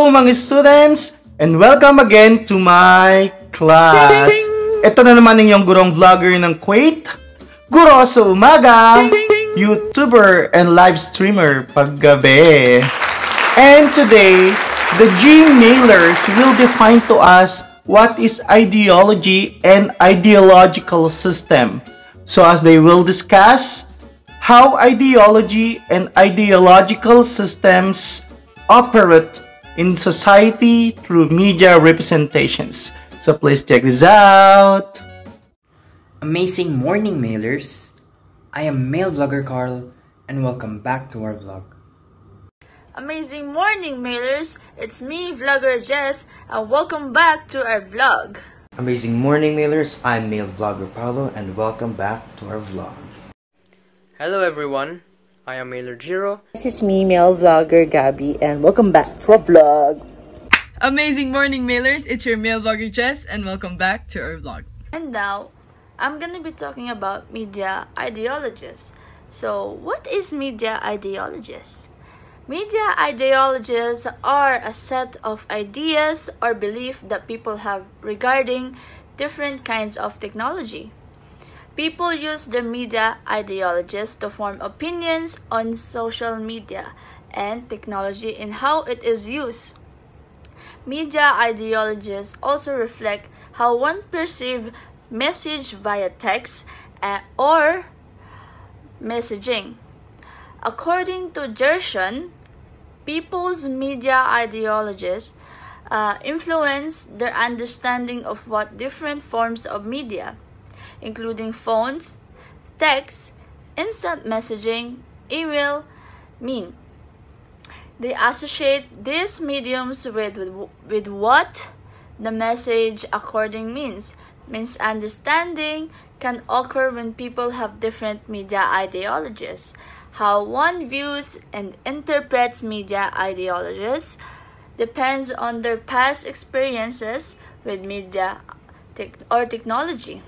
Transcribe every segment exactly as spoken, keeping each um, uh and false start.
mga students, and welcome again to my class. Ito na naman yung gurong vlogger ng Kuwait, guro sa umaga, YouTuber, and live streamer paggabi. And today, the Gmailers will define to us what is ideology and ideological system. So as they will discuss how ideology and ideological systems operate in society through media representations. So please check this out. Amazing morning, mailers. I am Mail Vlogger Carl, and welcome back to our vlog. Amazing morning, mailers. It's me, Vlogger Jess, and welcome back to our vlog. Amazing morning, mailers. I'm Mail Vlogger Paulo, and welcome back to our vlog. Hello everyone, I am Mailer Jiro. This is me, Mail Vlogger Gabby, and welcome back to our vlog. Amazing morning, mailers. It's your Mail Vlogger Jess, and welcome back to our vlog. And now, I'm gonna be talking about media ideologies. So, what is media ideologies? Media ideologies are a set of ideas or beliefs that people have regarding different kinds of technology. People use their media ideologies to form opinions on social media and technology and how it is used. Media ideologies also reflect how one perceives message via text uh, or messaging. According to Gershon, people's media ideologies uh, influence their understanding of what different forms of media, including phones, text, instant messaging, email, mean. They associate these mediums with, with, with what the message according means. Misunderstanding can occur when people have different media ideologies. How one views and interprets media ideologies depends on their past experiences with media te- or technology.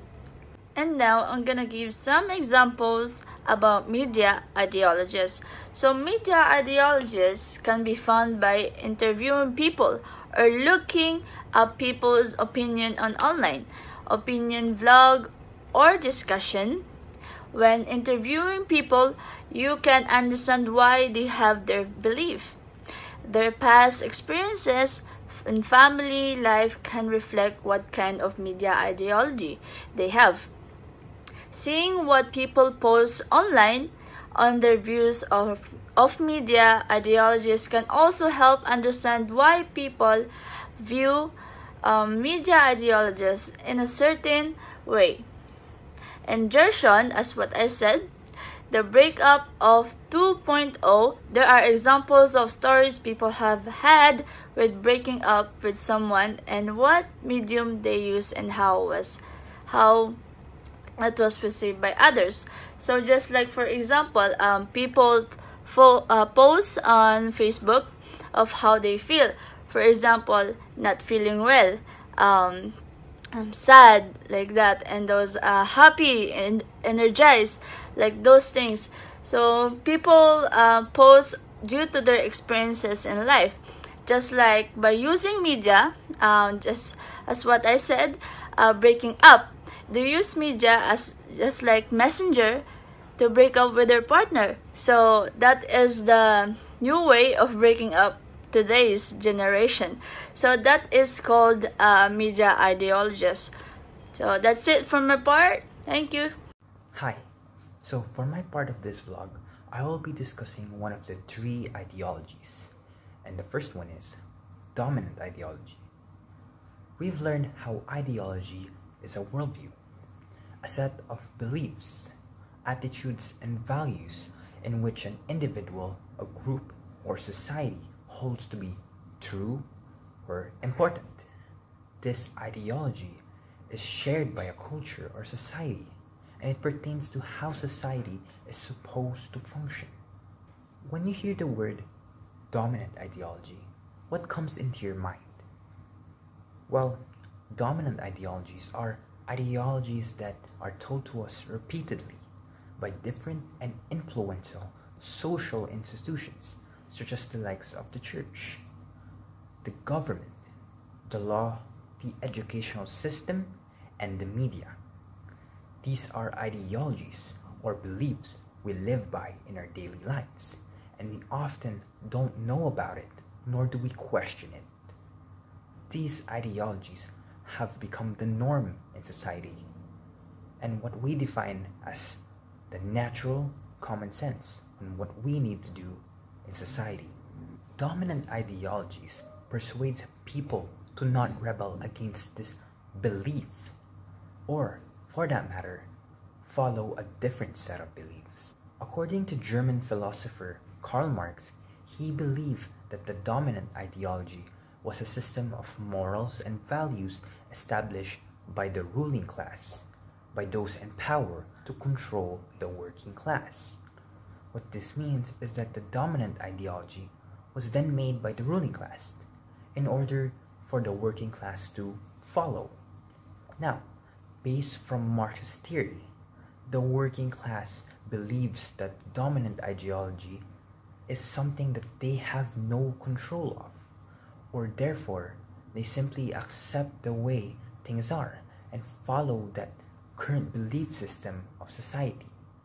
And now, I'm gonna give some examples about media ideologies. So, media ideologies can be found by interviewing people or looking up people's opinion on online, opinion vlog, or discussion. When interviewing people, you can understand why they have their belief. Their past experiences in family life can reflect what kind of media ideology they have. Seeing what people post online on their views of, of media ideologies can also help understand why people view um, media ideologies in a certain way. In Gershon, as what I said, the breakup of two point oh, there are examples of stories people have had with breaking up with someone and what medium they use and how was how it was perceived by others. So just like for example, um, people fo- uh, post on Facebook of how they feel. For example, not feeling well, um, I'm sad, like that, and those uh, happy and energized, like those things. So people uh, post due to their experiences in life. Just like by using media, um, just as what I said, uh, breaking up, they use media as just like messenger to break up with their partner. So that is the new way of breaking up today's generation. So that is called uh, media ideologies. So that's it from my part. Thank you. Hi. So for my part of this vlog, I will be discussing one of the three ideologies. And the first one is dominant ideology. We've learned how ideology is a worldview, a set of beliefs, attitudes, and values in which an individual, a group, or society holds to be true or important. This ideology is shared by a culture or society, and it pertains to how society is supposed to function. When you hear the word dominant ideology, what comes into your mind? Well, dominant ideologies are ideologies that are told to us repeatedly by different and influential social institutions, such as the likes of the church, the government, the law, the educational system, and the media. These are ideologies or beliefs we live by in our daily lives, and we often don't know about it, nor do we question it. These ideologies have become the norm in society, and what we define as the natural common sense and what we need to do in society. Dominant ideologies persuades people to not rebel against this belief, or, for that matter, follow a different set of beliefs. According to German philosopher Karl Marx, he believed that the dominant ideology was a system of morals and values established by the ruling class, by those in power to control the working class. What this means is that the dominant ideology was then made by the ruling class in order for the working class to follow. Now, based from Marx's theory, the working class believes that dominant ideology is something that they have no control of, or therefore they simply accept the way things are and follow that current belief system of society.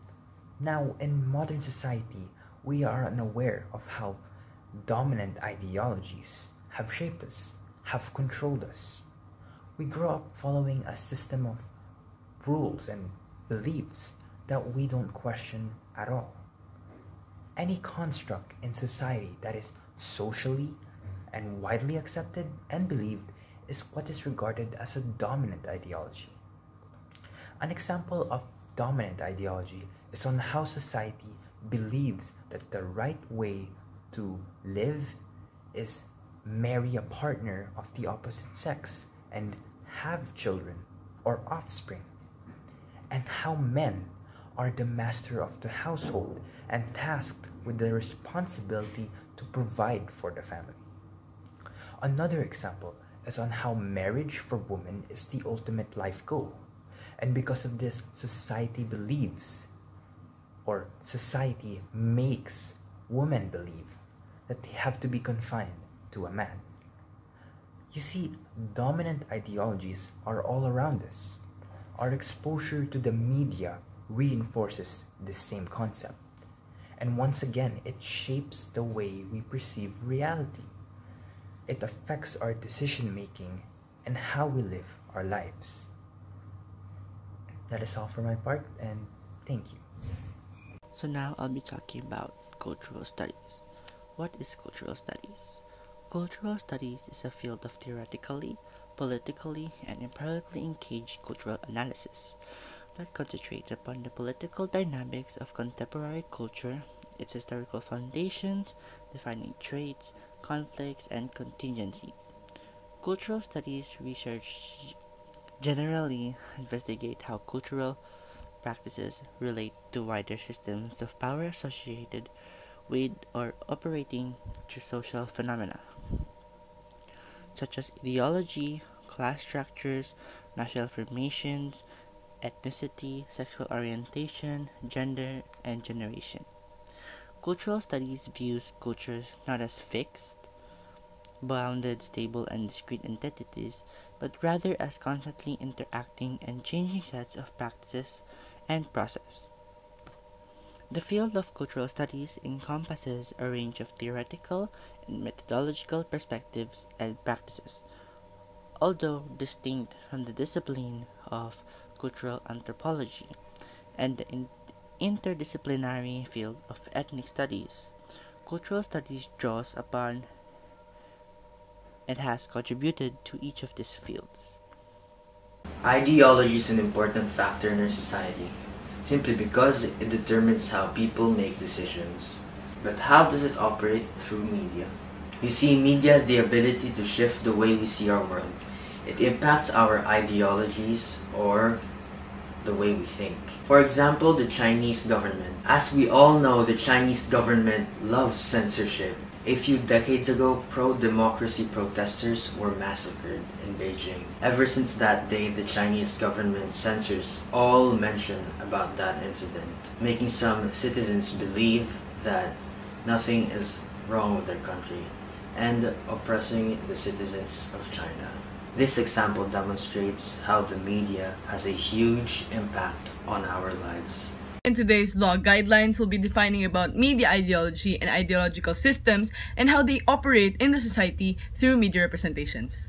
Now, in modern society, we are unaware of how dominant ideologies have shaped us, have controlled us. We grow up following a system of rules and beliefs that we don't question at all. Any construct in society that is socially and widely accepted and believed is what is regarded as a dominant ideology. An example of dominant ideology is on how society believes that the right way to live is marry a partner of the opposite sex and have children or offspring, and how men are the master of the household and tasked with the responsibility to provide for the family. Another example is on how marriage for women is the ultimate life goal, and because of this, society believes, or society makes women believe, that they have to be confined to a man. You see, dominant ideologies are all around us. Our exposure to the media reinforces this same concept. And once again, it shapes the way we perceive reality. It affects our decision making and how we live our lives. That is all for my part, and thank you. So now I'll be talking about cultural studies. What is cultural studies? Cultural studies is a field of theoretically, politically, and empirically engaged cultural analysis that concentrates upon the political dynamics of contemporary culture, its historical foundations, defining traits, conflicts, and contingencies. Cultural studies research generally investigate how cultural practices relate to wider systems of power associated with or operating through social phenomena, such as ideology, class structures, national formations, ethnicity, sexual orientation, gender, and generation. Cultural studies views cultures not as fixed, bounded, stable, and discrete entities, but rather as constantly interacting and changing sets of practices and process. The field of cultural studies encompasses a range of theoretical and methodological perspectives and practices, although distinct from the discipline of cultural anthropology and the in- interdisciplinary field of ethnic studies. Cultural studies draws upon and has contributed to each of these fields. Ideology is an important factor in our society, simply because it determines how people make decisions. But how does it operate through media? You see, media has the ability to shift the way we see our world. It impacts our ideologies or the way we think. For example, the Chinese government. As we all know, the Chinese government loves censorship. A few decades ago, pro-democracy protesters were massacred in Beijing. Ever since that day, the Chinese government censors all mention about that incident, making some citizens believe that nothing is wrong with their country. and oppressing the citizens of China. This example demonstrates how the media has a huge impact on our lives. In today's vlog, Guidelines will be defining about media ideology and ideological systems and how they operate in the society through media representations.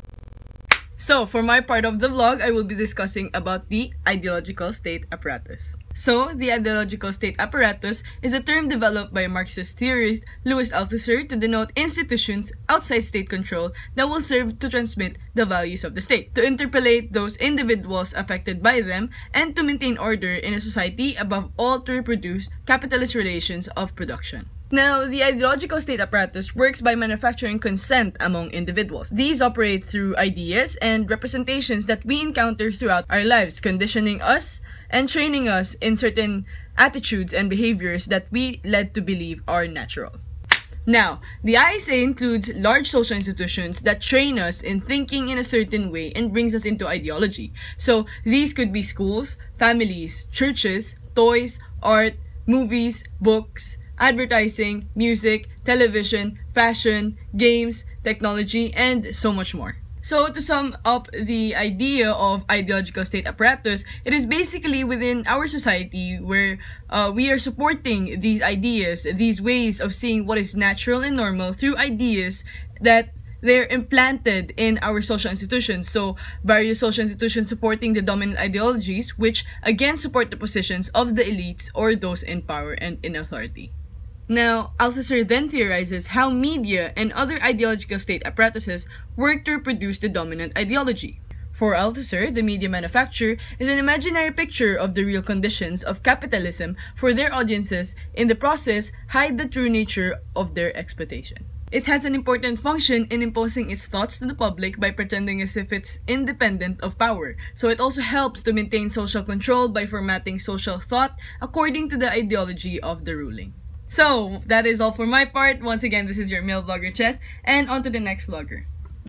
So, for my part of the vlog, I will be discussing about the ideological state apparatus. So, the ideological state apparatus is a term developed by Marxist theorist Louis Althusser to denote institutions outside state control that will serve to transmit the values of the state, to interpellate those individuals affected by them, and to maintain order in a society, above all to reproduce capitalist relations of production. Now, the ideological state apparatus works by manufacturing consent among individuals. These operate through ideas and representations that we encounter throughout our lives, conditioning us and training us in certain attitudes and behaviors that we led to believe are natural. Now, the I S A includes large social institutions that train us in thinking in a certain way and brings us into ideology. So, these could be schools, families, churches, toys, art, movies, books, advertising, music, television, fashion, games, technology, and so much more. So to sum up the idea of ideological state apparatus, it is basically within our society where uh, we are supporting these ideas, these ways of seeing what is natural and normal through ideas that they're implanted in our social institutions. So various social institutions supporting the dominant ideologies, which again support the positions of the elites or those in power and in authority. Now, Althusser then theorizes how media and other ideological state apparatuses work to reproduce the dominant ideology. For Althusser, the media manufacture is an imaginary picture of the real conditions of capitalism for their audiences, in the process hide the true nature of their exploitation. It has an important function in imposing its thoughts to the public by pretending as if it's independent of power. So it also helps to maintain social control by formatting social thought according to the ideology of the ruling. So, that is all for my part. Once again, this is your male vlogger Chess, and on to the next vlogger.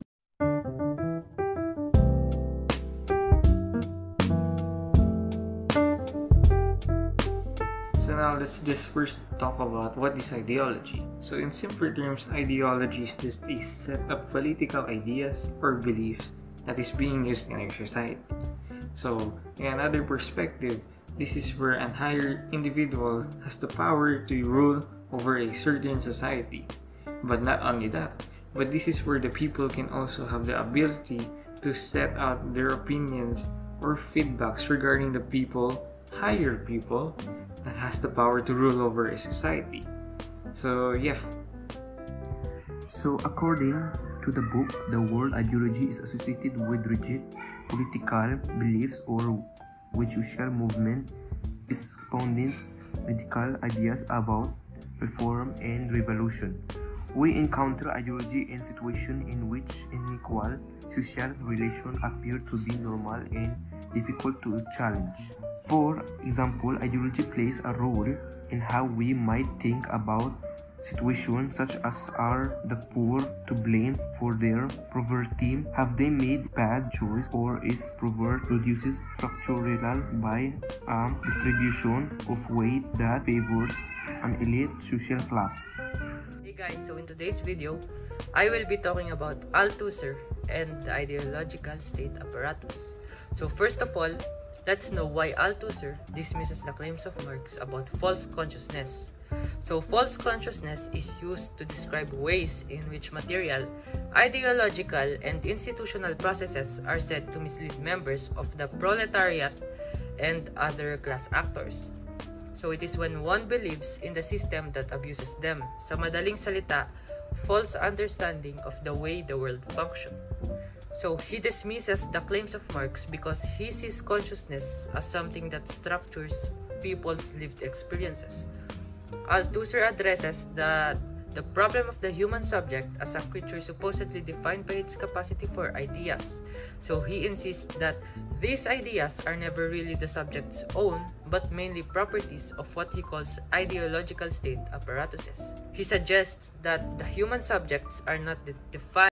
So now let's just first talk about what is ideology. So in simple terms, ideology is just a set of political ideas or beliefs that is being used in our society. So in another perspective, this is where an higher individual has the power to rule over a certain society. But not only that, but this is where the people can also have the ability to set out their opinions or feedbacks regarding the people, higher people, that has the power to rule over a society. So yeah. So according to the book, the word ideology is associated with rigid political beliefs or with social movement, exponents medical ideas about reform and revolution. We encounter ideology in situations in which unequal social relations appear to be normal and difficult to challenge. For example, ideology plays a role in how we might think about situations such as are the poor to blame for their poverty? Have they made bad choice, or is poverty produces structural by a distribution of weight that favors an elite social class? Hey guys, so in today's video, I will be talking about Althusser and the ideological state apparatus. So first of all, let's know why Althusser dismisses the claims of Marx about false consciousness. So false consciousness is used to describe ways in which material, ideological, and institutional processes are said to mislead members of the proletariat and other class actors. So it is when one believes in the system that abuses them. Sa madaling salita, false understanding of the way the world functions. So he dismisses the claims of Marx because he sees consciousness as something that structures people's lived experiences. Althusser addresses the, the problem of the human subject as a creature supposedly defined by its capacity for ideas. So he insists that these ideas are never really the subject's own, but mainly properties of what he calls ideological state apparatuses. He suggests that the human subjects are not defined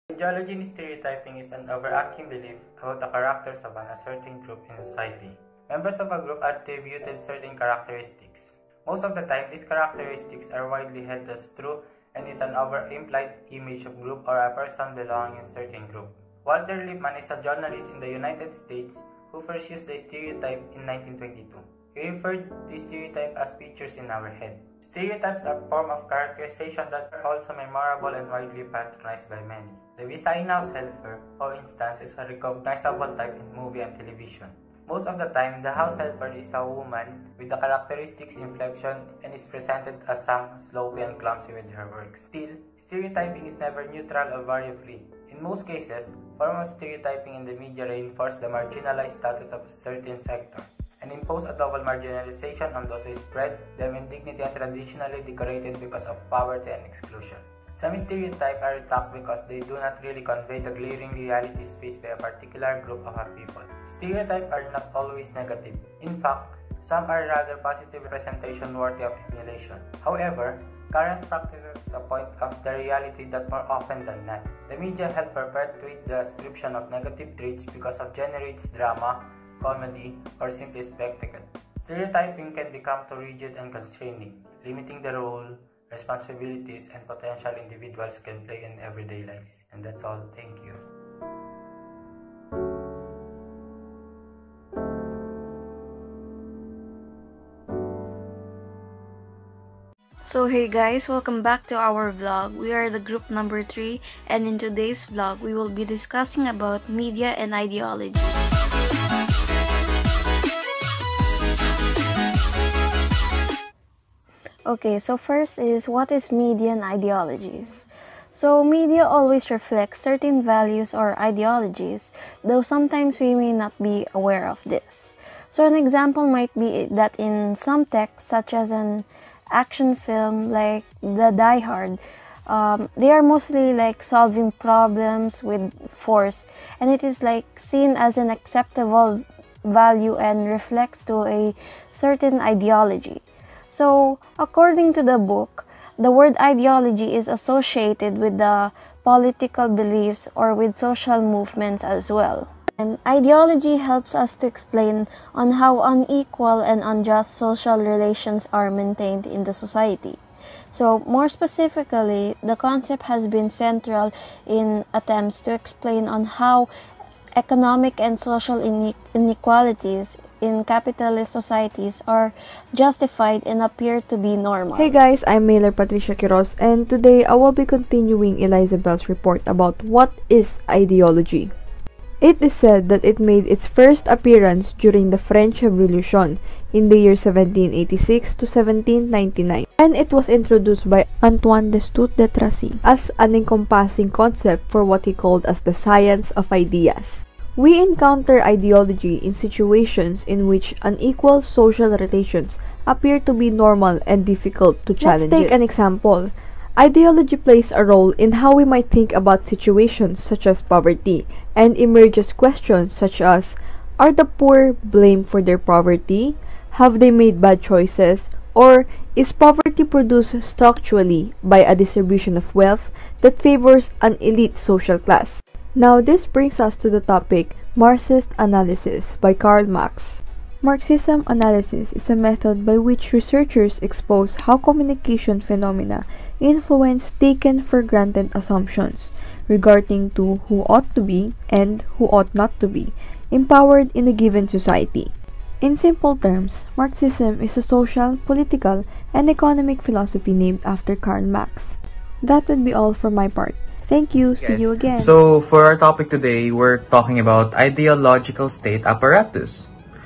Ideology and stereotyping is an overarching belief about the characters of a certain group in society. Members of a group are attributed certain characteristics. Most of the time, these characteristics are widely held as true and is an over-implied image of group or a person belonging in a certain group. Walter Lippmann is a journalist in the United States who first used the stereotype in nineteen twenty-two. He referred to stereotype as pictures in our head. Stereotypes are a form of characterization that are also memorable and widely patronized by many. The Visayas house helper, for instance, is a recognizable type in movie and television. Most of the time, the house helper is a woman with the characteristics inflection and is presented as some sloppy and clumsy with her work. Still, stereotyping is never neutral or barrier-free. In most cases, forms of stereotyping in the media reinforce the marginalized status of a certain sector and impose a double marginalization on those who spread them in dignity and traditionally decorated because of poverty and exclusion. Some stereotypes are attacked because they do not really convey the glaring realities faced by a particular group of people. Stereotypes are not always negative. In fact, some are rather positive representation worthy of emulation. However, current practices point of the reality that more often than not, the media help perpetuate the description of negative traits because of generates drama, comedy, or simply spectacle. Stereotyping can become too rigid and constraining, limiting the role, responsibilities, and potential individuals can play in everyday lives. And that's all. Thank you. So hey guys, welcome back to our vlog. We are the group number three, and in today's vlog, we will be discussing about media and ideology. Okay, so first is, what is media and ideologies? So media always reflects certain values or ideologies, though sometimes we may not be aware of this. So an example might be that in some texts, such as an action film like the Die Hard, um, they are mostly like solving problems with force, and it is like seen as an acceptable value and reflects to a certain ideology. So according to the book, the word ideology is associated with the political beliefs or with social movements as well. And ideology helps us to explain on how unequal and unjust social relations are maintained in the society. So more specifically, the concept has been central in attempts to explain on how economic and social inequalities in capitalist societies are justified and appear to be normal. Hey guys, I'm Mailer Patricia Quiroz, and today I will be continuing Eliza Bell's report about what is ideology. It is said that it made its first appearance during the French Revolution in the year seventeen eighty-six to seventeen ninety-nine, and it was introduced by Antoine Destutt de Tracy as an encompassing concept for what he called as the science of ideas. We encounter ideology in situations in which unequal social relations appear to be normal and difficult to challenge. Let's take an example. Ideology plays a role in how we might think about situations such as poverty, and emerges questions such as, are the poor blamed for their poverty? Have they made bad choices? Or is poverty produced structurally by a distribution of wealth that favors an elite social class? Now this brings us to the topic Marxist analysis by Karl Marx. Marxism analysis is a method by which researchers expose how communication phenomena influence taken for granted assumptions regarding to who ought to be and who ought not to be empowered in a given society. In simple terms, Marxism is a social, political, and economic philosophy named after Karl Marx. That would be all for my part. Thank you. See Yes. you again. So for our topic today, we're talking about ideological state apparatus.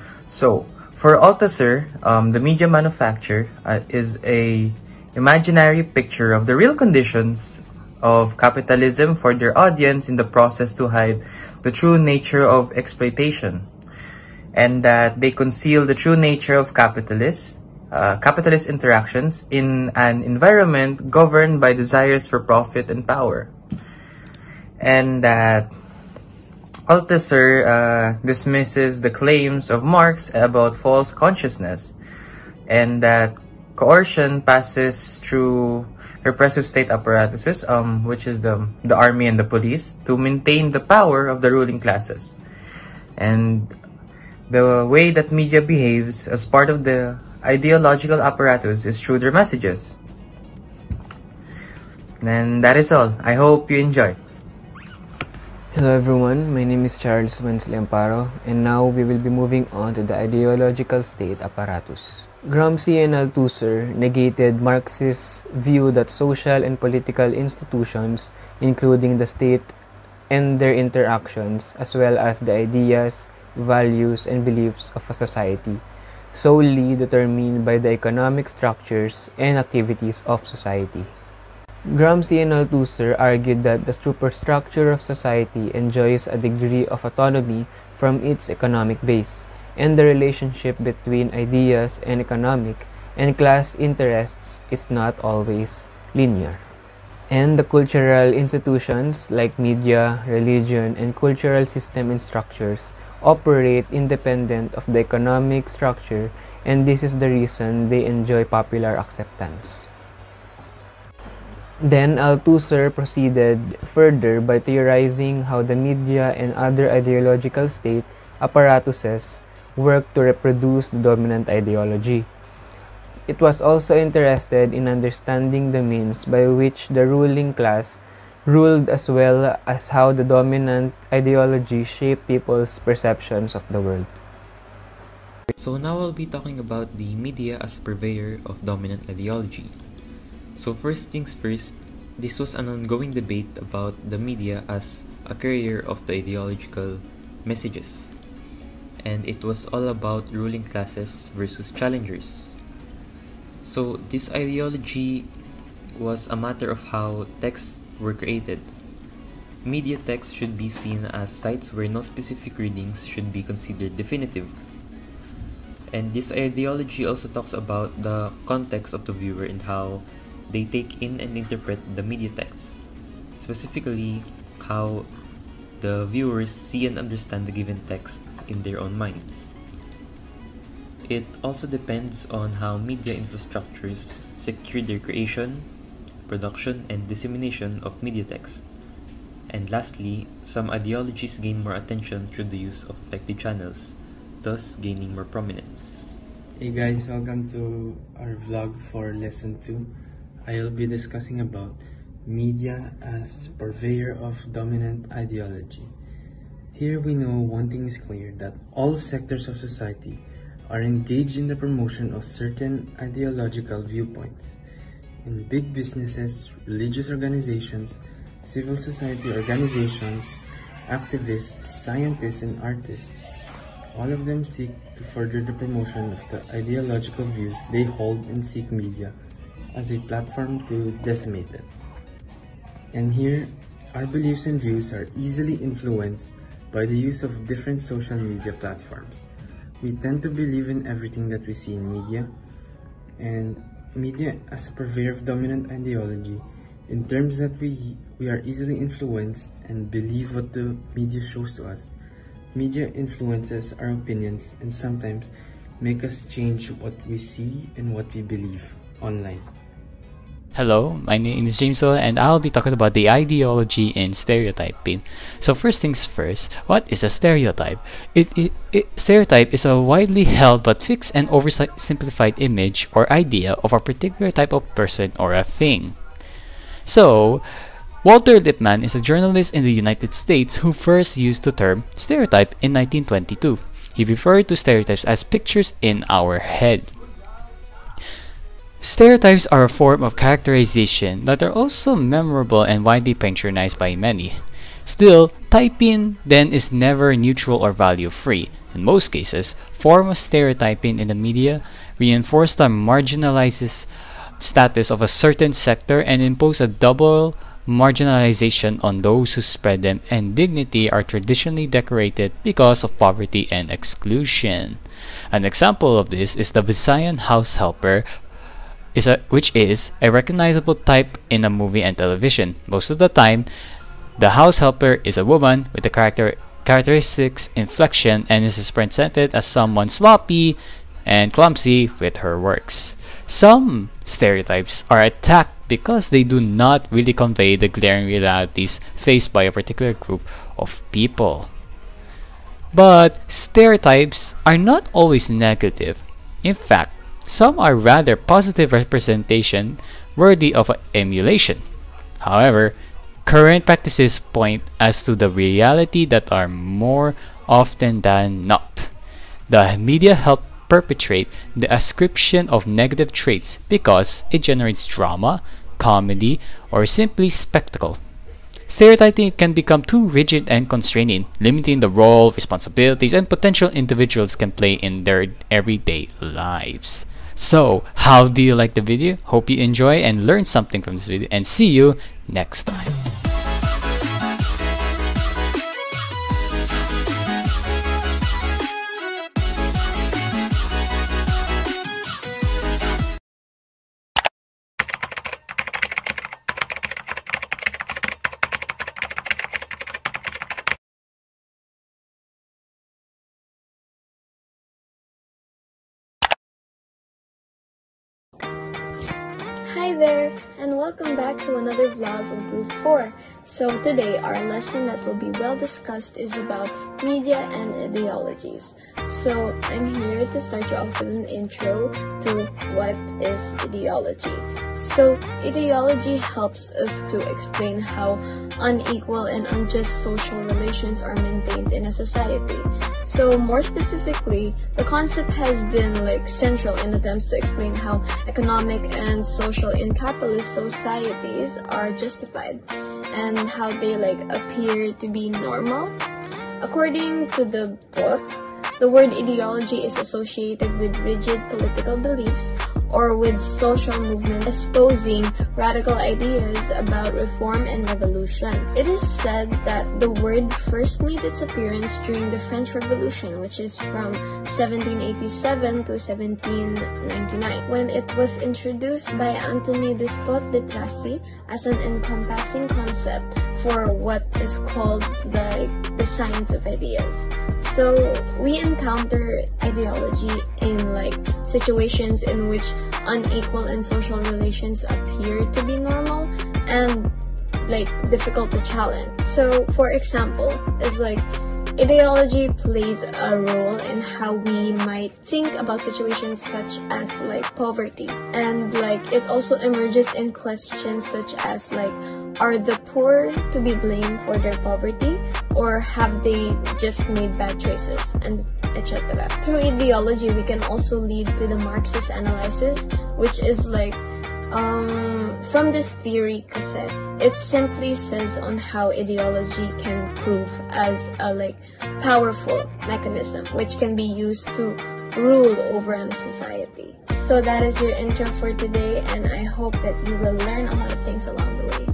So for Althusser, um, the media manufacture uh, is a imaginary picture of the real conditions of capitalism for their audience in the process to hide the true nature of exploitation, and that they conceal the true nature of capitalist uh, capitalist interactions in an environment governed by desires for profit and power. And that Althusser uh, dismisses the claims of Marx about false consciousness, and that coercion passes through repressive state apparatuses, um, which is the, the army and the police, to maintain the power of the ruling classes. And the way that media behaves as part of the ideological apparatus is through their messages. And that is all. I hope you enjoy. Hello everyone, my name is Charles Wensley Amparo, and now we will be moving on to the ideological state apparatus. Gramsci and Althusser negated Marx's view that social and political institutions, including the state and their interactions, as well as the ideas, values, and beliefs of a society, solely determined by the economic structures and activities of society. Gramsci and Althusser argued that the superstructure of society enjoys a degree of autonomy from its economic base, and the relationship between ideas and economic and class interests is not always linear. And the cultural institutions like media, religion, and cultural system and structures operate independent of the economic structure, and this is the reason they enjoy popular acceptance. Then Althusser proceeded further by theorizing how the media and other ideological state apparatuses work to reproduce the dominant ideology. It was also interested in understanding the means by which the ruling class ruled, as well as how the dominant ideology shaped people's perceptions of the world. So now I'll be talking about the media as a purveyor of dominant ideology. So first things first, this was an ongoing debate about the media as a carrier of the ideological messages. And it was all about ruling classes versus challengers. So this ideology was a matter of how texts were created. Media texts should be seen as sites where no specific readings should be considered definitive. And this ideology also talks about the context of the viewer and how they take in and interpret the media text, specifically how the viewers see and understand the given text in their own minds. It also depends on how media infrastructures secure their creation, production, and dissemination of media text. And lastly, some ideologies gain more attention through the use of effective channels, thus gaining more prominence. Hey guys, welcome to our vlog for lesson two. I'll be discussing about media as purveyor of dominant ideology. Here we know one thing is clear, that all sectors of society are engaged in the promotion of certain ideological viewpoints. In big businesses, religious organizations, civil society organizations, activists, scientists, and artists, all of them seek to further the promotion of the ideological views they hold and seek media as a platform to decimate it. And here, our beliefs and views are easily influenced by the use of different social media platforms. We tend to believe in everything that we see in media, and media as a purveyor of dominant ideology, in terms that we, we are easily influenced and believe what the media shows to us. Media influences our opinions and sometimes make us change what we see and what we believe online. Hello, my name is Jameso, and I'll be talking about the ideology in stereotyping. So first things first, what is a stereotype? It, it, it stereotype is a widely held but fixed and oversimplified image or idea of a particular type of person or a thing. So, Walter Lippmann is a journalist in the United States who first used the term stereotype in nineteen twenty-two. He referred to stereotypes as pictures in our head. Stereotypes are a form of characterization that are also memorable and widely patronized by many. Still, typing then is never neutral or value-free. In most cases, form of stereotyping in the media reinforce the marginalized status of a certain sector and impose a double marginalization on those who spread them, and dignity are traditionally decorated because of poverty and exclusion. An example of this is the Visayan house helper, is a, which is a recognizable type in a movie and television. Most of the time, the house helper is a woman with the character characteristics inflection and is presented as someone sloppy and clumsy with her works. Some stereotypes are attacked because they do not really convey the glaring realities faced by a particular group of people. But stereotypes are not always negative. In fact, some are rather positive representation worthy of emulation. However, current practices point as to the reality that are more often than not. The media help perpetrate the ascription of negative traits because it generates drama, comedy, or simply spectacle. Stereotyping can become too rigid and constraining, limiting the role, responsibilities, and potential individuals can play in their everyday lives. So, how do you like the video? Hope you enjoy and learn something from this video, and see you next time. Hi there, and welcome back to another vlog of Group four. So today, our lesson that will be well discussed is about media and ideologies. So I'm here to start you off with an intro to what is ideology. So ideology helps us to explain how unequal and unjust social relations are maintained in a society. So more specifically, the concept has been like central in attempts to explain how economic and social in capitalist societies are justified and how they like appear to be normal. According to the book, the word ideology is associated with rigid political beliefs or with social movements espousing radical ideas about reform and revolution. It is said that the word first made its appearance during the French Revolution, which is from seventeen eighty-seven to seventeen ninety-nine, when it was introduced by Antoine Destot de Tracy as an encompassing concept for what is called the, the science of ideas. So we encounter ideology in like situations in which unequal and social relations appear to be normal and like difficult to challenge. So for example, is like ideology plays a role in how we might think about situations such as like poverty, and like it also emerges in questions such as like, are the poor to be blamed for their poverty, or have they just made bad choices, and et cetera. Through ideology, we can also lead to the Marxist analysis, which is like um, from this theory, kasi it simply says on how ideology can prove as a like powerful mechanism which can be used to rule over a society. So that is your intro for today, and I hope that you will learn a lot of things along the way.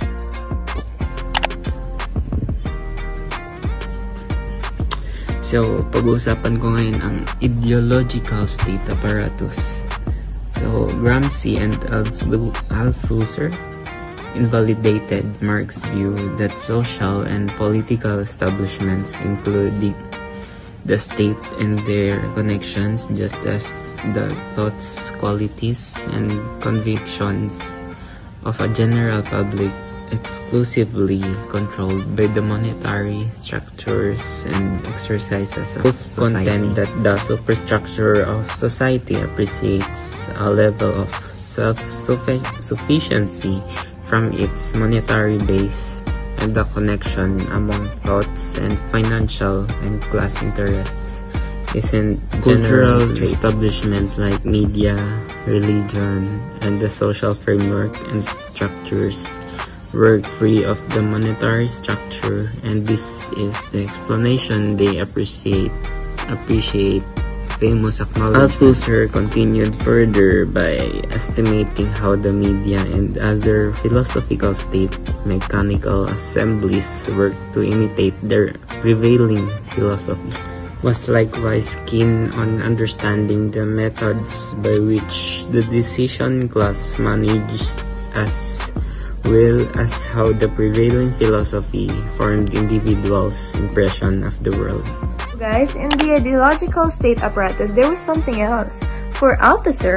So, pag-uusapan ko ngayon ang ideological state apparatus. So, Gramsci and Althusser invalidated Marx's view that social and political establishments, including the state and their connections, just as the thoughts, qualities, and convictions of a general public, exclusively controlled by the monetary structures and exercises of society. Contend that the superstructure of society appreciates a level of self-sufficiency from its monetary base and the connection among thoughts and financial and class interests is in cultural establishments like media, religion, and the social framework and structures work free of the monetary structure, and this is the explanation they appreciate appreciate famous acknowledgement. Althusser continued further by estimating how the media and other philosophical state mechanical assemblies work to imitate their prevailing philosophy. Was likewise keen on understanding the methods by which the decision class managed as well as how the prevailing philosophy formed individuals' impression of the world. Guys, in the ideological state apparatus, there was something else. For Althusser,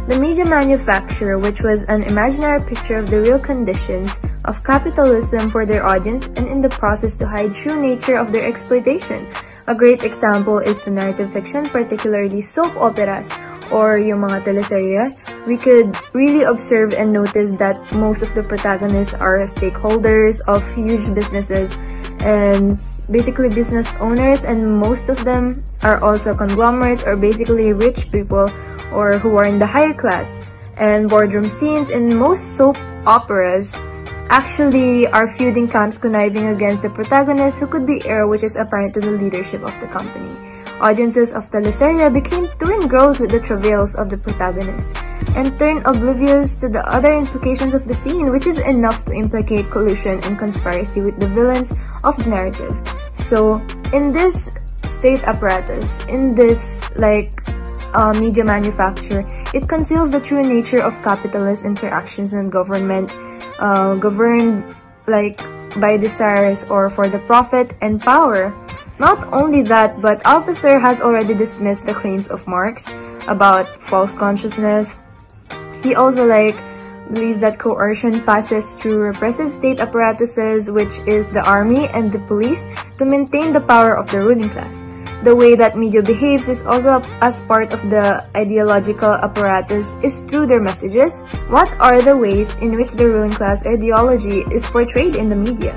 The media manufacture, which was an imaginary picture of the real conditions of capitalism for their audience and in the process to hide true nature of their exploitation. A great example is the narrative fiction, particularly soap operas or yung mga teleserye. We could really observe and notice that most of the protagonists are stakeholders of huge businesses and basically business owners, and most of them are also conglomerates or basically rich people or who are in the higher class. And boardroom scenes in most soap operas actually are feuding camps conniving against the protagonist who could be heir, which is apparent to the leadership of the company. Audiences of teleserye became too engrossed with the travails of the protagonist and turned oblivious to the other implications of the scene, which is enough to implicate collusion and conspiracy with the villains of the narrative. So, in this state apparatus, in this like uh, media manufacture, it conceals the true nature of capitalist interactions and government uh, governed like by desires or for the profit and power. Not only that, but Althusser has already dismissed the claims of Marx about false consciousness. He also like believes that coercion passes through repressive state apparatuses, which is the army and the police, to maintain the power of the ruling class. The way that media behaves is also as part of the ideological apparatus is through their messages. What are the ways in which the ruling class ideology is portrayed in the media?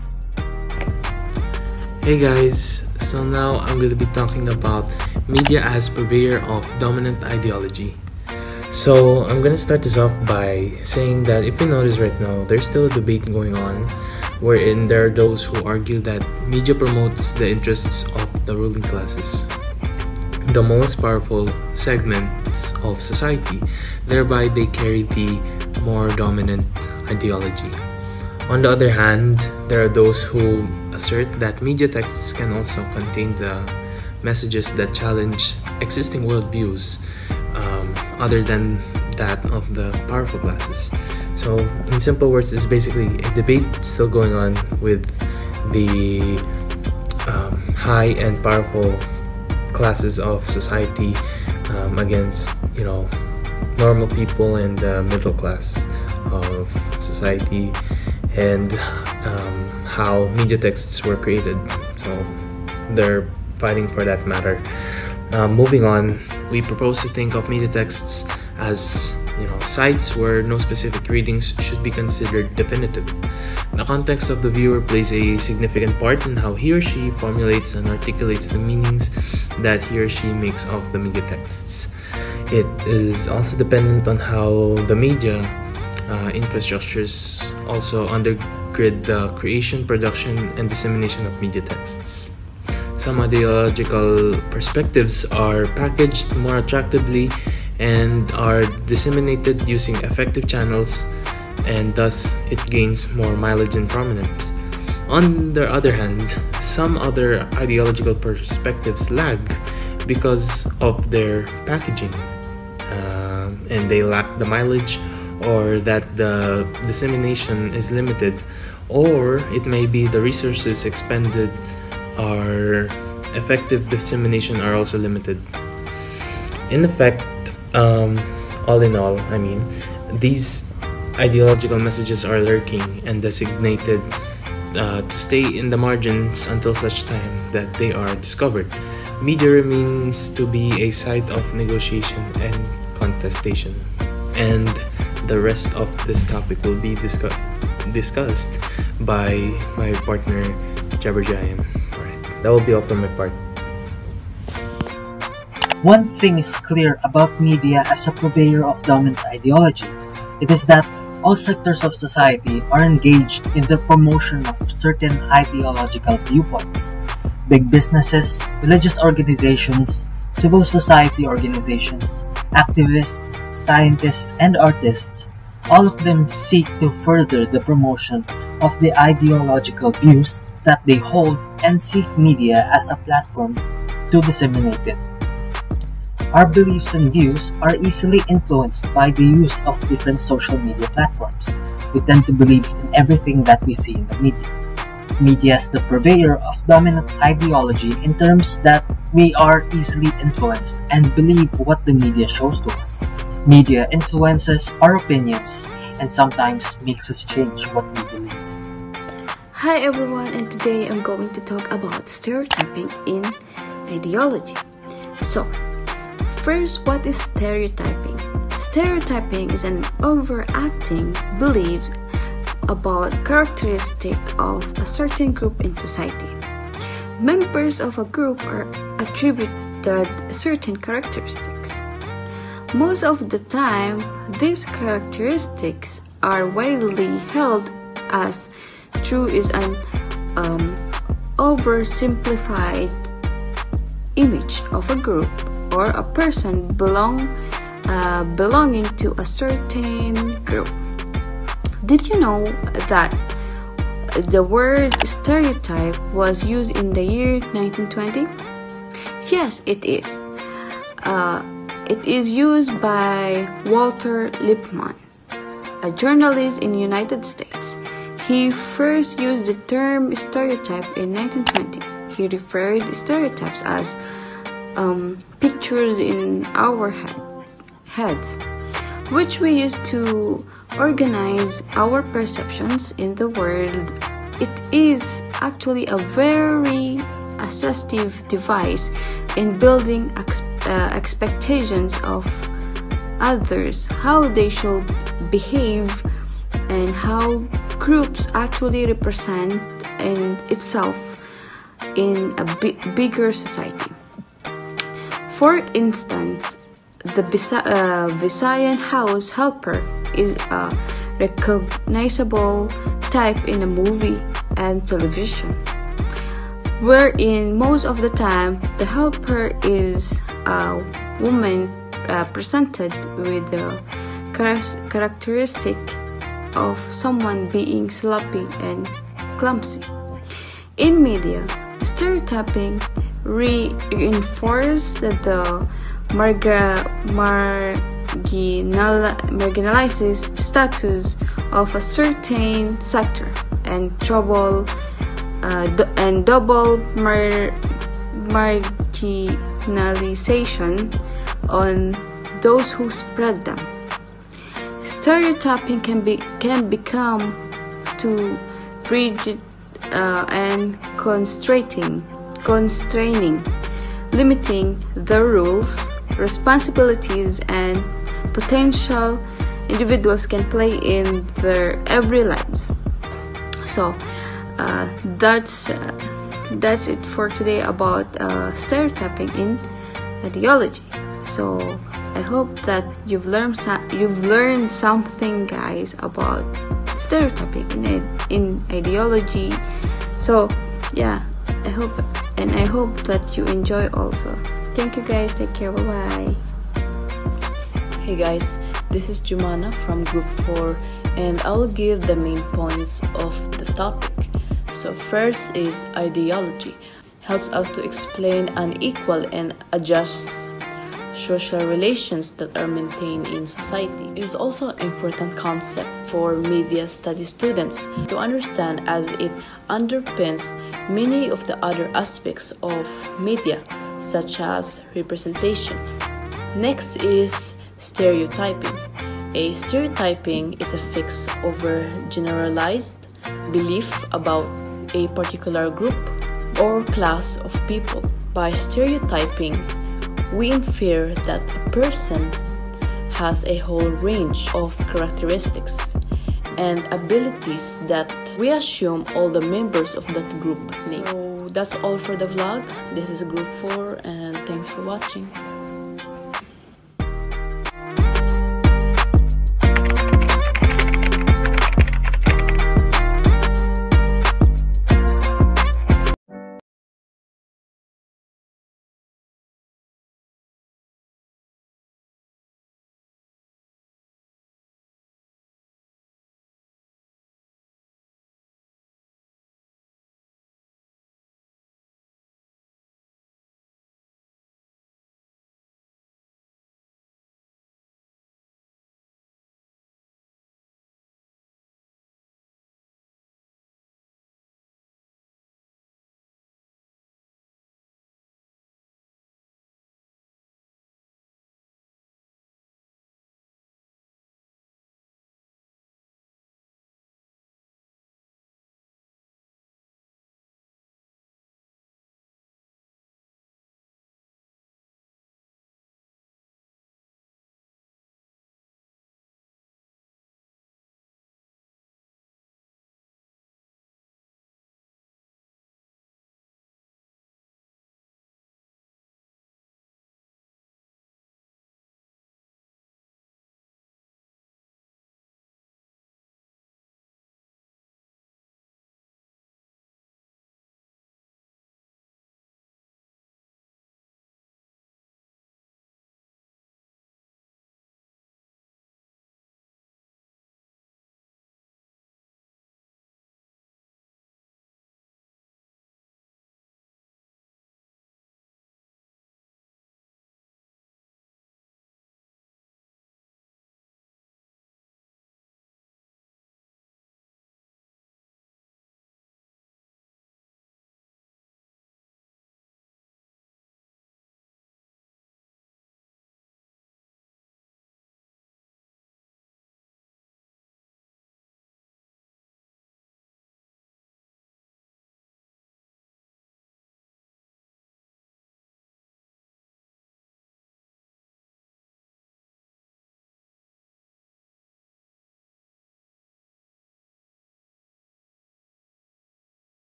Hey guys, so now I'm going to be talking about media as purveyor of dominant ideology. So I'm going to start this off by saying that if you notice right now, there's still a debate going on wherein there are those who argue that media promotes the interests of the ruling classes, the most powerful segments of society, thereby they carry the more dominant ideology. On the other hand, there are those who assert that media texts can also contain the messages that challenge existing worldviews um, other than that of the powerful classes. So, in simple words, it's basically a debate still going on with the um, high and powerful classes of society um, against, you know, normal people and the middle class of society, and um, how media texts were created. So, they're fighting for that matter. Um, moving on, we propose to think of media texts as, you know, sites where no specific readings should be considered definitive. The context of the viewer plays a significant part in how he or she formulates and articulates the meanings that he or she makes of the media texts. It is also dependent on how the media uh, infrastructures also undergird the creation, production, and dissemination of media texts. Some ideological perspectives are packaged more attractively and are disseminated using effective channels, and thus it gains more mileage and prominence. On the other hand, some other ideological perspectives lag because of their packaging, uh, and they lack the mileage, or that the dissemination is limited, or it may be the resources expended or effective dissemination are also limited. In effect, um, all in all, I mean, these ideological messages are lurking and designated uh, to stay in the margins until such time that they are discovered. Media remains to be a site of negotiation and contestation, and the rest of this topic will be discuss discussed by my partner Jabarjayam. Alright, that will be all from my part. One thing is clear about media as a purveyor of dominant ideology. It is that all sectors of society are engaged in the promotion of certain ideological viewpoints. Big businesses, religious organizations, civil society organizations, activists, scientists, and artists, all of them seek to further the promotion of the ideological views that they hold and seek media as a platform to disseminate it. Our beliefs and views are easily influenced by the use of different social media platforms. We tend to believe in everything that we see in the media. Media is the purveyor of dominant ideology in terms that we are easily influenced and believe what the media shows to us. Media influences our opinions and sometimes makes us change what we believe. Hi everyone, and today I'm going to talk about stereotyping in ideology. So, first, what is stereotyping? Stereotyping is an overacting belief about characteristic of a certain group in society. Members of a group are attributed certain characteristics. Most of the time, these characteristics are widely held as true is an um, oversimplified image of a group or a person belong uh, belonging to a certain group. Did you know that the word stereotype was used in the year nineteen twenty? Yes, it is. Uh, it is used by Walter Lippmann, a journalist in the United States. He first used the term stereotype in nineteen twenty. He referred stereotypes as um, pictures in our heads, heads, which we use to organize our perceptions in the world. It is actually a very assistive device in building ex uh, expectations of others, how they should behave, and how groups actually represent in itself in a bi bigger society. For instance, the Bisa uh, Visayan house helper is a recognizable type in a movie and television, wherein most of the time the helper is a woman uh, presented with the char characteristic of someone being sloppy and clumsy. In media, stereotyping re reinforces the marga marginal marginalized status of a certain sector and trouble uh, and double mar marginalization on those who spread them. Stereotyping can be can become too rigid uh, and constraining, constraining, limiting the rules, responsibilities, and potential individuals can play in their everyday lives. So uh, that's uh, that's it for today about uh, stereotyping in ideology. So I hope that you've learned you've learned something, guys, about stereotyping in in ideology. So yeah, I hope and I hope that you enjoy also. Thank you, guys. Take care. Bye bye. Hey guys, this is Jumana from Group four, and I'll give the main points of the topic. So first is ideology. Helps us to explain unequal and adjust social relations that are maintained in society. It is also an important concept for media study students to understand, as it underpins many of the other aspects of media, such as representation. Next is stereotyping. A stereotyping is a fixed over generalized belief about a particular group or class of people. By stereotyping, we infer that a person has a whole range of characteristics and abilities that we assume all the members of that group need. So that's all for the vlog. This is Group four, and thanks for watching.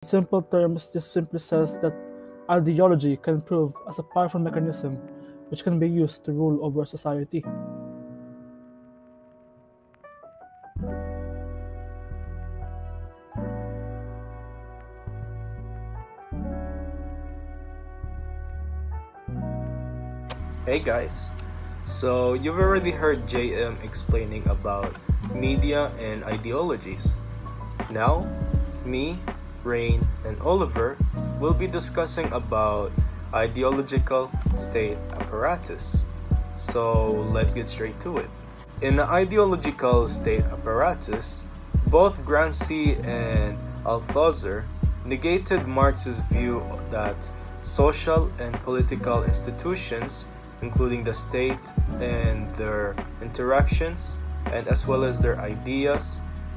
simple terms, this simply says that ideology can prove as a powerful mechanism which can be used to rule over society. Hey guys, so you've already heard J M explaining about media and ideologies. Now, me, Rain, and Oliver will be discussing about ideological state apparatus. So let's get straight to it. In the ideological state apparatus, both Gramsci and Althusser negated Marx's view that social and political institutions, including the state and their interactions, and as well as their ideas,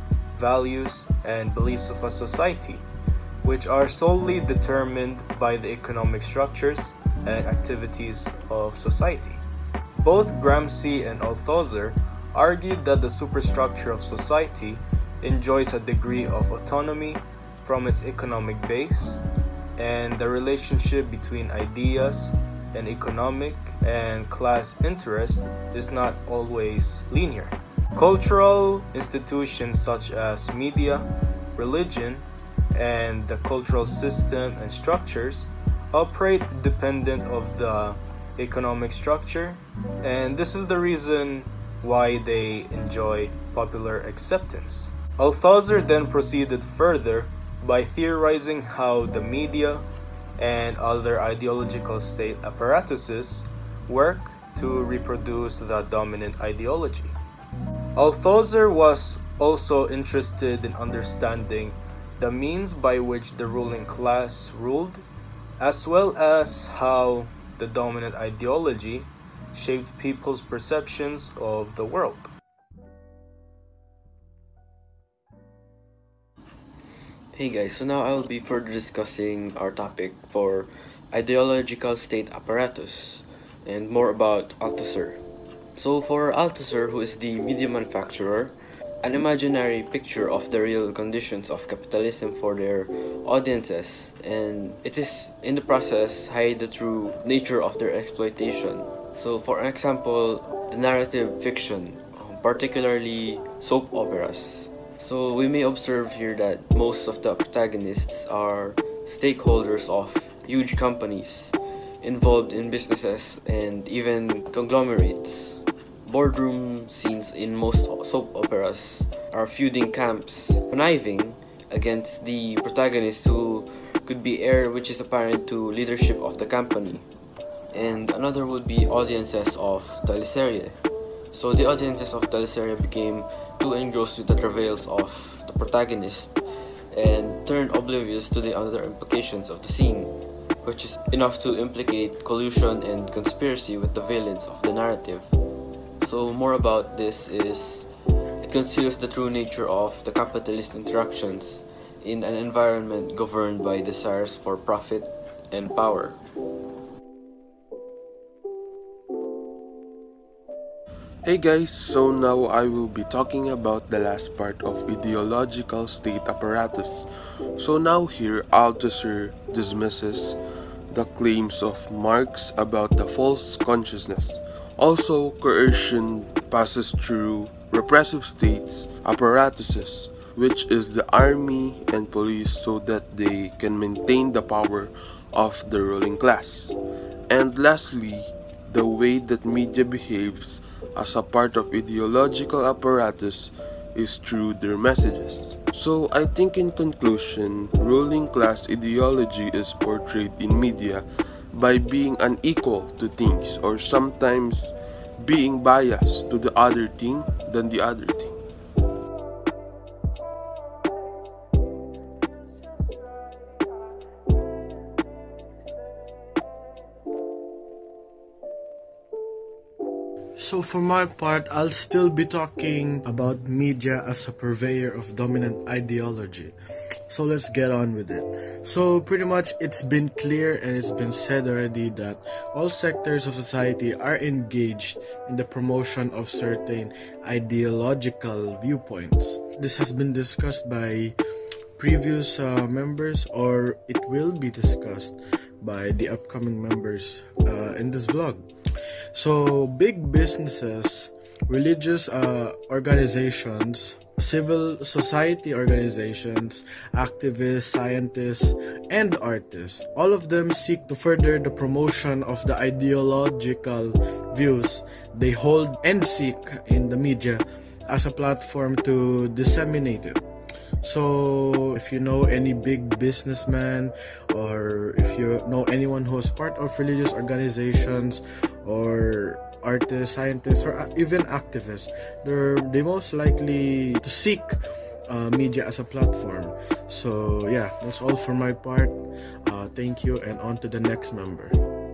values, and beliefs of a society, which are solely determined by the economic structures and activities of society. Both Gramsci and Althusser argued that the superstructure of society enjoys a degree of autonomy from its economic base, and the relationship between ideas and economic and class interest is not always linear. Cultural institutions such as media, religion, and the cultural system and structures operate independent of the economic structure, and this is the reason why they enjoy popular acceptance. Althusser then proceeded further by theorizing how the media and other ideological state apparatuses work to reproduce the dominant ideology. Althusser was also interested in understanding the means by which the ruling class ruled, as well as how the dominant ideology shaped people's perceptions of the world. Hey guys, so now I will be further discussing our topic for ideological state apparatus and more about Althusser. So for Althusser, who is the media manufacturer, an imaginary picture of the real conditions of capitalism for their audiences, and it is in the process hide the true nature of their exploitation. So for example, the narrative fiction, particularly soap operas. So we may observe here that most of the protagonists are stakeholders of huge companies involved in businesses and even conglomerates. Boardroom scenes in most soap operas are feuding camps, conniving against the protagonist who could be heir which is apparent to leadership of the company. And another would be audiences of teleserie. So the audiences of teleserie became too engrossed with the travails of the protagonist and turned oblivious to the other implications of the scene, which is enough to implicate collusion and conspiracy with the villains of the narrative. So more about this is, it conceals the true nature of the capitalist interactions in an environment governed by desires for profit and power. Hey guys, so now I will be talking about the last part of ideological state apparatus. So now here Althusser dismisses the claims of Marx about the false consciousness. Also, coercion passes through repressive states apparatuses, which is the army and police, so that they can maintain the power of the ruling class. And lastly, the way that media behaves as a part of ideological apparatus is through their messages. So I think in conclusion, ruling class ideology is portrayed in media by being unequal to things, or sometimes being biased to the other thing than the other thing. So for my part, I'll still be talking about media as a purveyor of dominant ideology. So let's get on with it. So pretty much it's been clear and it's been said already that all sectors of society are engaged in the promotion of certain ideological viewpoints. This has been discussed by previous uh, members, or it will be discussed by the upcoming members uh, in this vlog. So big businesses, religious uh, organizations, civil society organizations, activists, scientists, and artists, all of them seek to further the promotion of the ideological views they hold and seek in the media as a platform to disseminate it. So if you know any big businessman, or if you know anyone who is part of religious organizations, or artists, scientists, or even activists, they're they most likely to seek uh, media as a platform. So yeah, that's all for my part. Uh, thank you, and on to the next member.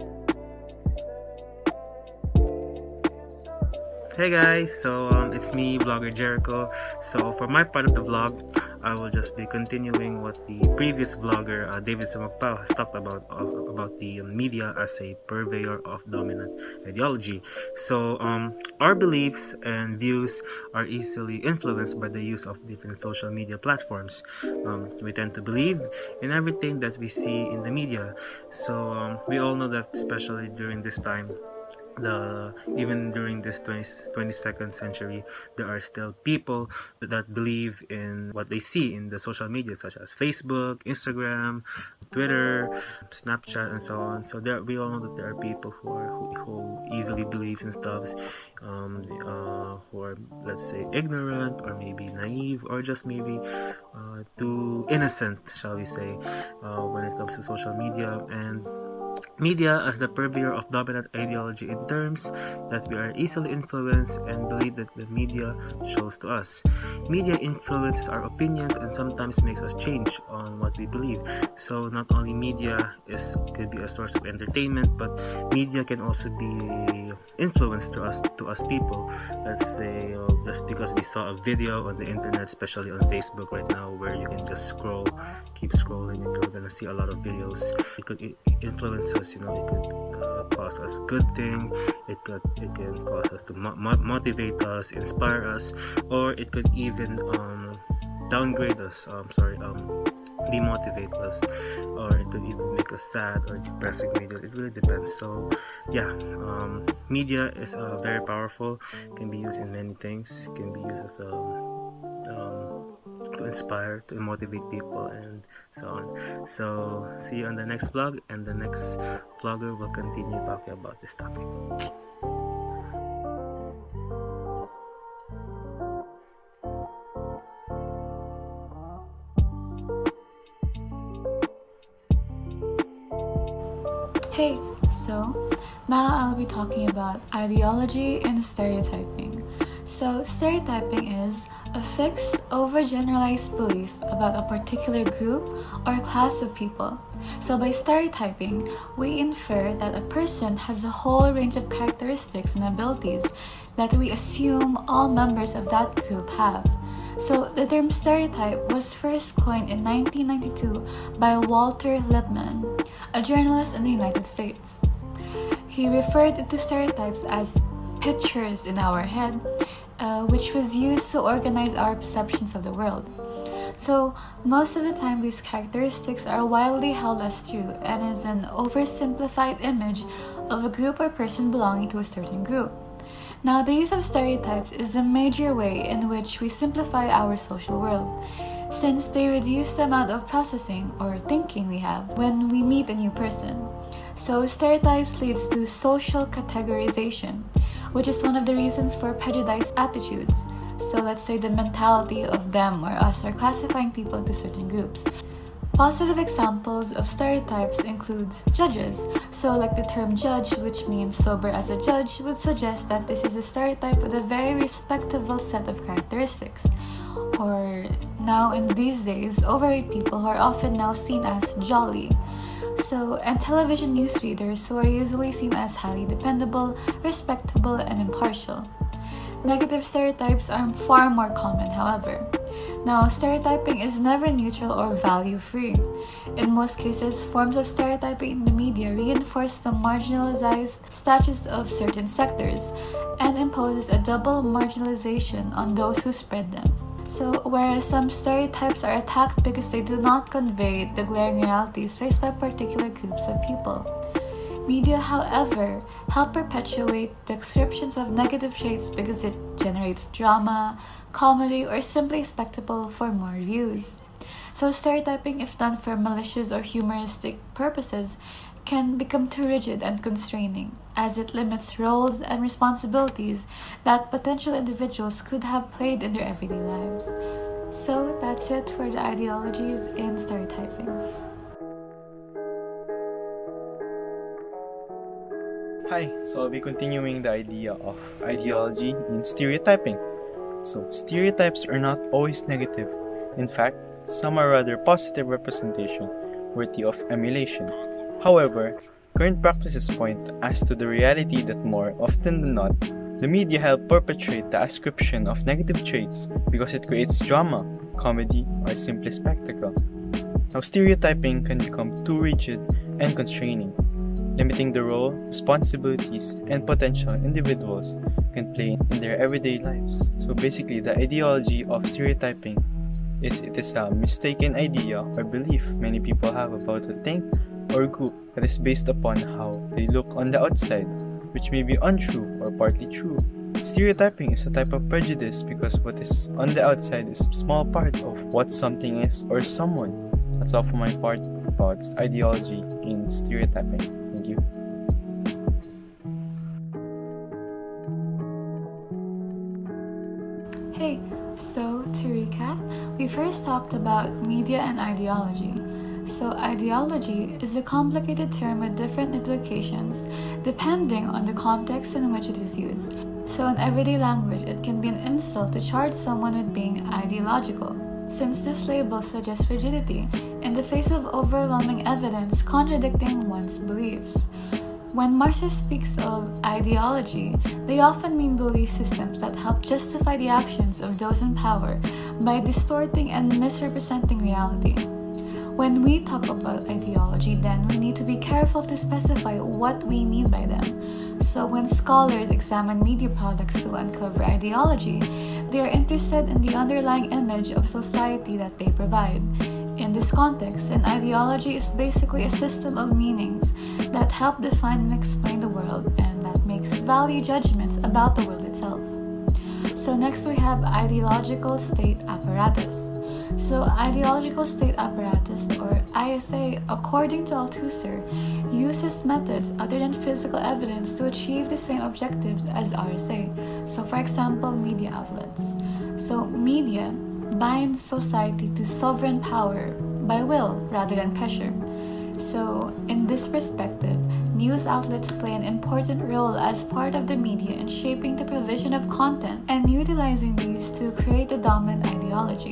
Hey guys, so um, it's me, Vlogger Jericho. So for my part of the vlog, I will just be continuing what the previous vlogger, uh, David Sumagpao, has talked about uh, about the media as a purveyor of dominant ideology. So um, our beliefs and views are easily influenced by the use of different social media platforms. Um, we tend to believe in everything that we see in the media. So um, we all know that, especially during this time, The, even during this twenty-second century, there are still people that, that believe in what they see in the social media, such as Facebook, Instagram, Twitter, Snapchat, and so on. So there, we all know that there are people who are who, who easily believe in stuff, um, uh, who are, let's say, ignorant, or maybe naive, or just maybe uh, too innocent, shall we say, uh, when it comes to social media. And media as the purveyor of dominant ideology in terms that we are easily influenced and believe that the media shows to us. Media influences our opinions and sometimes makes us change on what we believe. So not only media is could be a source of entertainment, but media can also be influenced to us to us people. Let's say uh, just because we saw a video on the internet, especially on Facebook right now, where you can just scroll, keep scrolling, and you're gonna see a lot of videos. It could influence us, you know. It could uh, cause us good thing. It could it can cause us to mo motivate us, inspire us, or it could even um, downgrade us. Um, sorry, um, demotivate us, or it could even make us sad or depressing video. It really depends. So yeah, um, media is uh, very powerful. Can be used in many things. Can be used as a um, to inspire, to motivate people, and so on. So see you on the next vlog, and the next vlogger will continue talking about this topic. Hey, so now I'll be talking about ideology and stereotyping. So stereotyping is a fixed, overgeneralized belief about a particular group or class of people. So by stereotyping, we infer that a person has a whole range of characteristics and abilities that we assume all members of that group have. So the term stereotype was first coined in nineteen ninety-two by Walter Lippmann, a journalist in the United States. He referred to stereotypes as pictures in our head, uh, which was used to organize our perceptions of the world. So most of the time, these characteristics are widely held as true and is an oversimplified image of a group or person belonging to a certain group. Now, the use of stereotypes is a major way in which we simplify our social world, since they reduce the amount of processing or thinking we have when we meet a new person. So stereotypes leads to social categorization, which is one of the reasons for prejudiced attitudes. So let's say the mentality of them or us are classifying people into certain groups. Positive examples of stereotypes include judges. So like the term judge, which means sober as a judge, would suggest that this is a stereotype with a very respectable set of characteristics. Or now in these days, overweight people who are often now seen as jolly. So, and television newsreaders who are usually seen as highly dependable, respectable, and impartial. Negative stereotypes are far more common, however. Now, stereotyping is never neutral or value-free. In most cases, forms of stereotyping in the media reinforce the marginalized status of certain sectors and imposes a double marginalization on those who spread them. So, whereas some stereotypes are attacked because they do not convey the glaring realities faced by particular groups of people. Media, however, help perpetuate the descriptions of negative traits because it generates drama, comedy, or simply spectacle for more views. So stereotyping, if done for malicious or humoristic purposes, can become too rigid and constraining, as it limits roles and responsibilities that potential individuals could have played in their everyday lives. So that's it for the ideologies in stereotyping. Hi, so I'll be continuing the idea of ideology in stereotyping. So, stereotypes are not always negative. In fact, some are rather positive representation, worthy of emulation. However, current practices point as to the reality that more often than not, the media help perpetuate the ascription of negative traits because it creates drama, comedy, or simply spectacle. Now, stereotyping can become too rigid and constraining, limiting the role, responsibilities, and potential individuals can play in their everyday lives. So basically, the ideology of stereotyping is it is a mistaken idea or belief many people have about a thing or group that is based upon how they look on the outside, which may be untrue or partly true. Stereotyping is a type of prejudice because what is on the outside is a small part of what something is or someone. That's all for my part about ideology in stereotyping. Thank you. Hey, so to recap, we first talked about media and ideology. So ideology is a complicated term with different implications depending on the context in which it is used. So in everyday language, it can be an insult to charge someone with being ideological, since this label suggests rigidity in the face of overwhelming evidence contradicting one's beliefs. When Marxist speaks of ideology, they often mean belief systems that help justify the actions of those in power by distorting and misrepresenting reality. When we talk about ideology, then we need to be careful to specify what we mean by them. So when scholars examine media products to uncover ideology, they are interested in the underlying image of society that they provide. In this context, an ideology is basically a system of meanings that help define and explain the world and that makes value judgments about the world itself. So next we have ideological state apparatus. So ideological state apparatus, or I S A, according to Althusser, uses methods other than physical evidence to achieve the same objectives as R S A. So for example, media outlets. So media binds society to sovereign power by will rather than pressure. So in this perspective, news outlets play an important role as part of the media in shaping the provision of content and utilizing these to create the dominant ideology.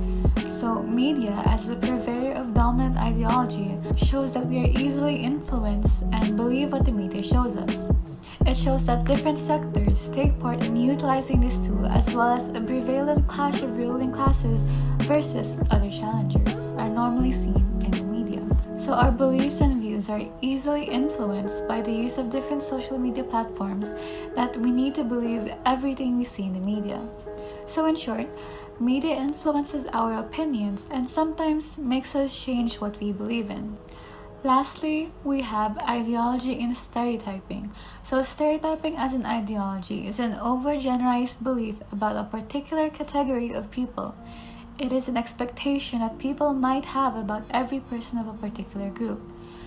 So media, as the purveyor of dominant ideology, shows that we are easily influenced and believe what the media shows us. It shows that different sectors take part in utilizing this tool, as well as a prevalent clash of ruling classes versus other challengers are normally seen in the media. So our beliefs and views are easily influenced by the use of different social media platforms that we need to believe everything we see in the media. So in short, media influences our opinions and sometimes makes us change what we believe in. Lastly, we have ideology in stereotyping. So stereotyping as an ideology is an overgeneralized belief about a particular category of people. It is an expectation that people might have about every person of a particular group.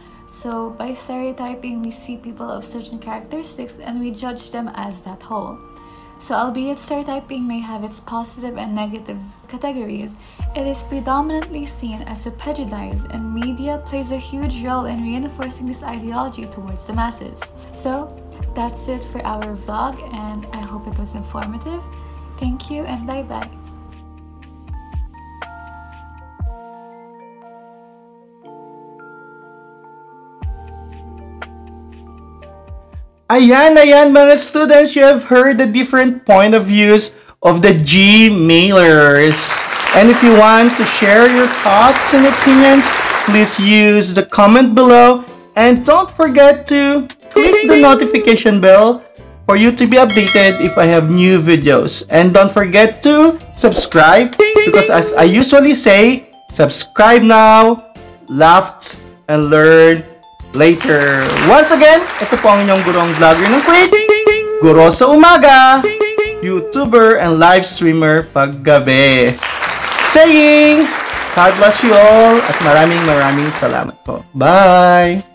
So by stereotyping, we see people of certain characteristics and we judge them as that whole. So albeit stereotyping may have its positive and negative categories, it is predominantly seen as a prejudice, and media plays a huge role in reinforcing this ideology towards the masses. So that's it for our vlog, and I hope it was informative. Thank you and bye bye. Ayan, ayan mga students, you have heard the different point of views of the Gmailers. And if you want to share your thoughts and opinions, please use the comment below. And don't forget to click the notification bell for you to be updated if I have new videos. And don't forget to subscribe, because as I usually say, subscribe now, laugh, and learn later. Once again, ito po ang inyong gurong vlogger ng Quid, Guro sa umaga, YouTuber and live streamer paggabi. Saying, God bless you all at maraming maraming salamat po. Bye!